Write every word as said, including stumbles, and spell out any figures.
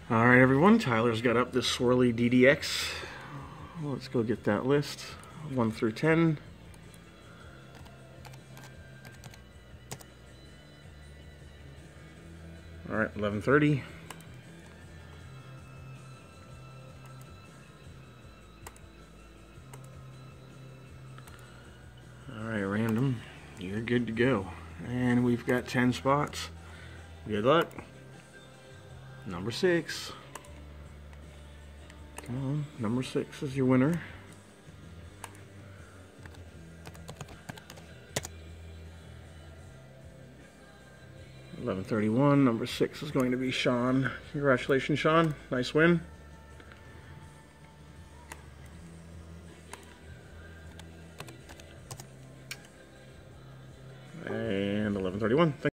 Alright everyone, Tyler's got up this swirly D D X. Let's go get that list. one through ten. Alright, eleven thirty. Alright, random. You're good to go. And we've got ten spots. Good luck. Number six. Come on, number six is your winner. eleven thirty-one, number six is going to be Sean. Congratulations, Sean. Nice win.